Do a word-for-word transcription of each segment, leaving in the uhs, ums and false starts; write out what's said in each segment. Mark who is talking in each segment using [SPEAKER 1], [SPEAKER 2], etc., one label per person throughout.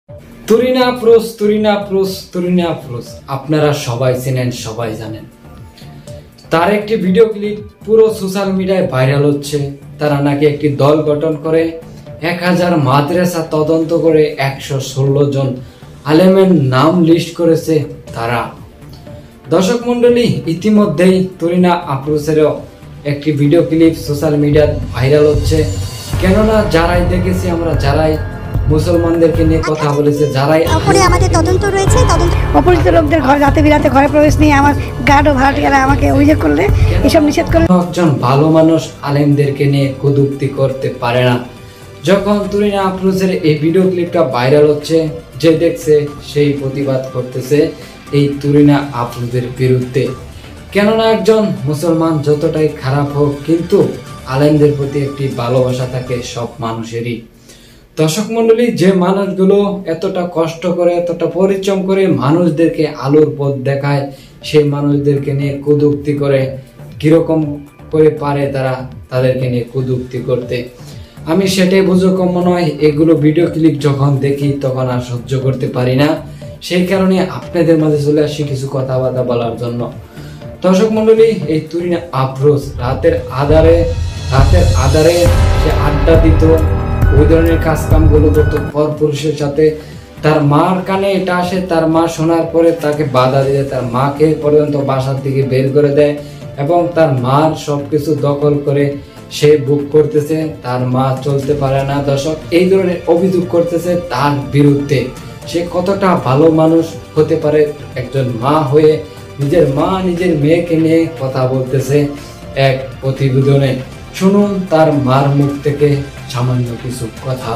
[SPEAKER 1] তুরিনা আফরোজ তুরিনা আফরোজ তুরিনা আফরোজ আপনারা সবাই চেনেন, সবাই জানেন। তার একটি ভিডিও ক্লিপ পুরো সোশ্যাল মিডিয়ায় ভাইরাল হচ্ছে। তারা নাকি একটি দল গঠন করে এক হাজার মাদ্রাসা তদন্ত করে একশো ষোলো জন আলেমের নাম লিস্ট করেছে তারা। দর্শক মন্ডলী, ইতিমধ্যেই তুরিনা আফরোজেরও একটি ভিডিও ক্লিপ সোশ্যাল মিডিয়ায় ভাইরাল হচ্ছে। কেননা যারাই দেখেছি আমরা, যারাই মুসলমানদেরকে নিয়ে কথা বলেছে, যারাই
[SPEAKER 2] উপরে আমাদের তদন্ত রয়েছে, তদন্ত
[SPEAKER 3] অপরিচিত লোকদের ঘর রাতে বিরাতে ঘরে প্রবেশ নিয়ে আমার গার্ড ও ভাড়াটিয়ারা আমাকে অভিযোগ করলে এসব নিষেধ করলে
[SPEAKER 1] একজন ভালো মানুষ আলেমদেরকে নিয়ে কটূক্তি করতে পারে না। যখন তুরিনা আফরোজের এই ভিডিও ক্লিপটা ভাইরাল হচ্ছে, যে দেখছে সেই প্রতিবাদ করতেছে এই তুরিনা আফরোজের বিরুদ্ধে। কেননা একজন মুসলমান যতটাই খারাপ হোক, কিন্তু আলেমদের প্রতি একটি ভালোবাসা থাকে সব মানুষেরই। দর্শক মন্ডলী, যে মানুষগুলো এতটা কষ্ট করে, এতটা পরিশ্রম করে মানুষদেরকে আলোর পথ দেখায়, সেই মানুষদেরকে নিয়ে কটূক্তি করে, কিরকম করে পারে তারা তাদেরকে নিয়ে কটূক্তি করতে। আমি সেটাই বুঝকম নয়, এগুলো ভিডিও ক্লিপ যখন দেখি তখন আর সহ্য করতে পারি না। সেই কারণে আপনাদের মাঝে চলে আসি কিছু কথাবার্তা বলার জন্য। দর্শক মন্ডলী, এই তুরিনা আফরোজ রাতের আধারে রাতের আধারে সে আড্ডা দিত, ওই ধরনের কাজ কাম গুলো করতো পর পুরুষের সাথে। তার মার কানে এটা আসে, তার মা শোনার পরে তাকে বাধা দিয়ে তার মাকে পর্যন্ত বাসার থেকে বের করে দেয় এবং তার মার সবকিছু দখল করে সে বুক করতেছে। তার মা চলতে পারে না। দর্শক, এই ধরনের অভিযোগ করতেছে তার বিরুদ্ধে। সে কতটা ভালো মানুষ হতে পারে একজন মা হয়ে, নিজের মা নিজের মেয়েকে নিয়ে কথা বলতেছে এক প্রতিবেদনে। শুনুন তার মার মুখ থেকে সামান্য কিছু কথা।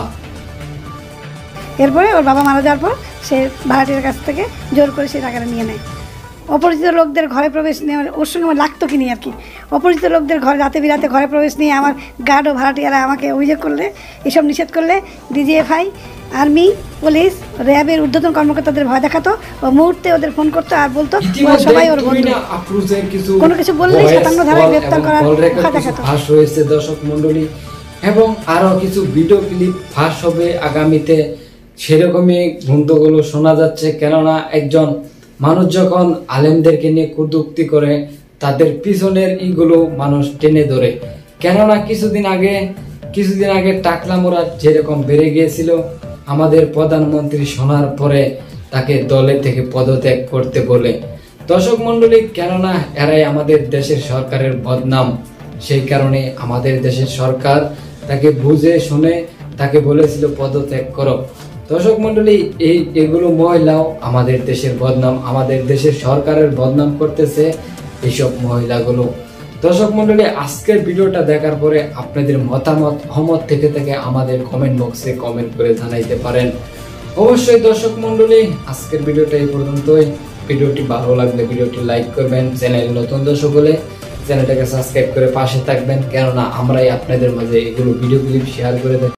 [SPEAKER 3] এরপরে ওর বাবা মারা যাওয়ার পর সে ভাড়াটিয়ার কাছ থেকে জোর করে সে টাকাটা নিয়ে নেয়। অপরিচিত লোকদের ঘরে প্রবেশ নিয়ে ওর সঙ্গে আমার লাগতো কিনি আর কি। অপরিচিত লোকদের ঘরে রাতে বিরাতে ঘরে প্রবেশ নিয়ে আমার গার্ড ও ভাড়াটিয়ারা আমাকে অভিযোগ করলে এসব নিষেধ করলে ডিজিএফআই, আর্মি, পুলিশ, র্যাবের ঊর্ধ্বতন কর্মকর্তাদের ভয় দেখাতো ও মুহূর্তে ওদের ফোন করতো আর বলতো সবাই ওর বন্ধু। কোনো কিছু বললেই সাতান্ন ধারায় গ্রেপ্তার করার ভয় দেখাতো।
[SPEAKER 1] ফাঁস হয়েছে দর্শক মন্ডলী, এবং আরো কিছু ভিডিও ক্লিপ ফাঁস হবে আগামীতে, সেরকমই গ্রন্থগুলো শোনা যাচ্ছে। কেননা একজন মানুষ যখন আলেমদেরকে নিয়ে কটূক্তি করে, তাদের পিছনের ইগুলো মানুষ টেনে ধরে। কেননা কিছুদিন আগে কিছুদিন আগে টাকলা মোড়া যেরকম বেড়ে গিয়েছিল, আমাদের প্রধানমন্ত্রী শোনার পরে তাকে দলে থেকে পদত্যাগ করতে বলে। দর্শক মন্ডলী, কেননা এরাই আমাদের দেশের সরকারের বদনাম। সেই কারণে আমাদের দেশের সরকার তাকে বুঝে শুনে তাকে বলেছিল পদত্যাগ করো। দর্শক মন্ডলী, এই এগুলো মহিলাও আমাদের দেশের বদনাম, আমাদের দেশের সরকারের বদনাম করতেছে এইসব মহিলাগুলো। দর্শক মন্ডলী, আজকের ভিডিওটা দেখার পরে আপনাদের মতামত অমত থেকে থেকে আমাদের কমেন্ট বক্সে কমেন্ট করে জানাইতে পারেন। অবশ্যই দর্শক মন্ডলী, আজকের ভিডিওটা এই পর্যন্তই। ভিডিওটি ভালো লাগলে ভিডিওটি লাইক করবেন, চ্যানেল নতুন দর্শক হলে চ্যানেলটাকে সাবস্ক্রাইব করে পাশে থাকবেন। কেননা আমরাই আপনাদের মাঝে এগুলো ভিডিও ক্লিপ শেয়ার করে থাকি।